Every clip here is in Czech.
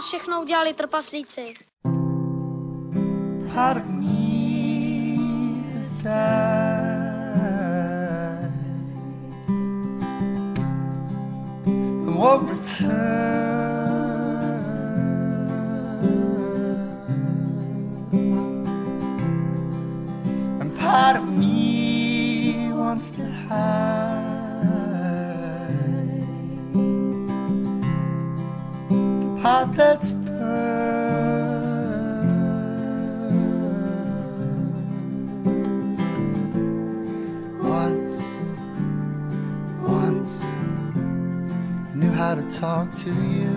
nás všechno udělali trpaslíci. Part of me has died and won't return. And part of me wants to hide the part that's how to talk to you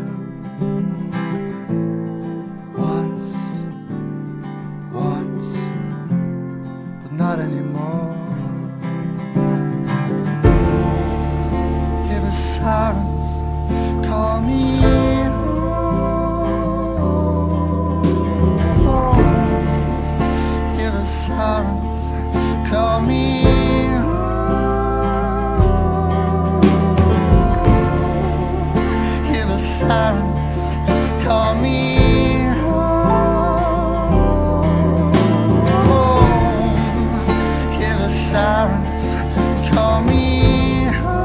once, but not anymore. Hear the sirens call me home. Hear the sirens call me sirens call me home. Hear the sirens call me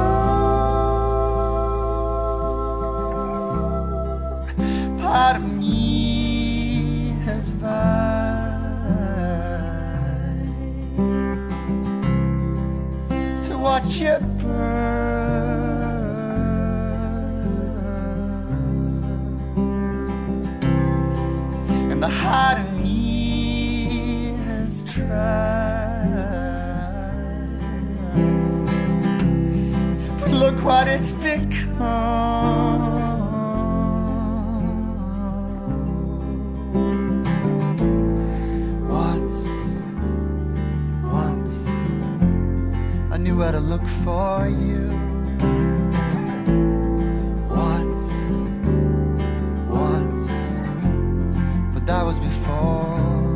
home. Part of me has vowed to watch you burn. The heart of me has tried, but look what it's become. Once, I knew where to look for you. That was before.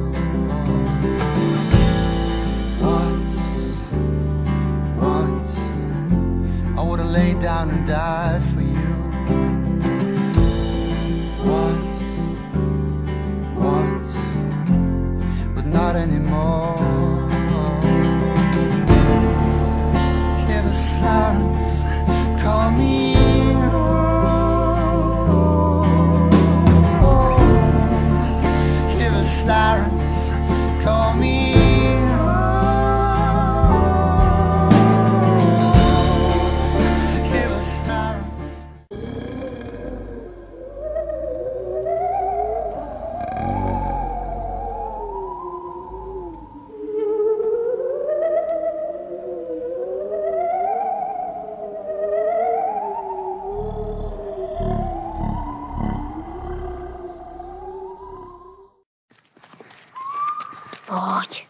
Once, I would've laid down and died for you. Once, but not anymore. Hear the sirens call me. Sirens call me home. Hear the sirens. Pojď.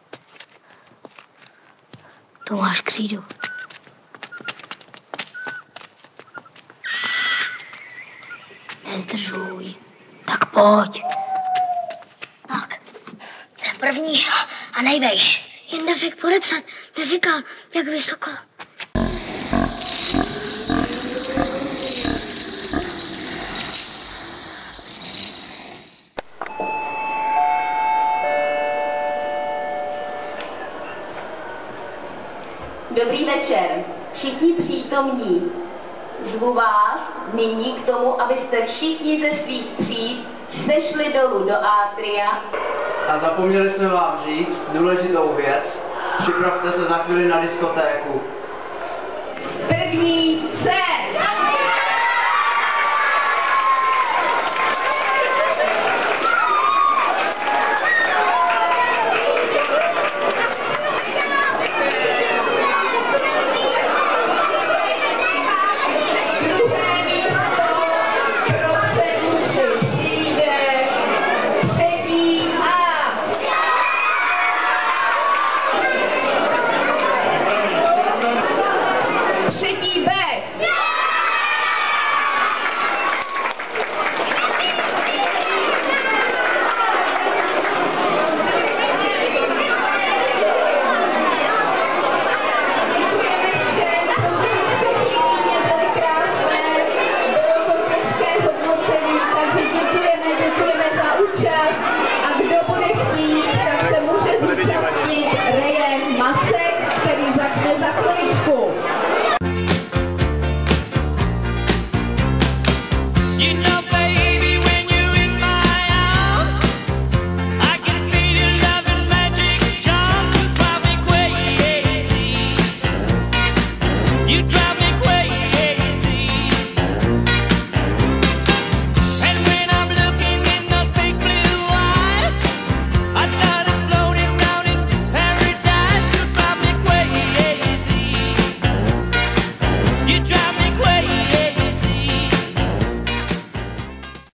To máš křídu. Nezdržuj. Tak pojď. Tak. Jsem první a nejvejš. Jen nefik podepsat. Neříkal, jak vysoko. Dobrý večer, všichni přítomní. Zvu vás nyní k tomu, abyste všichni ze svých tříd sešli dolů do átria. A zapomněli jsme vám říct důležitou věc. Připravte se za chvíli na diskotéku. První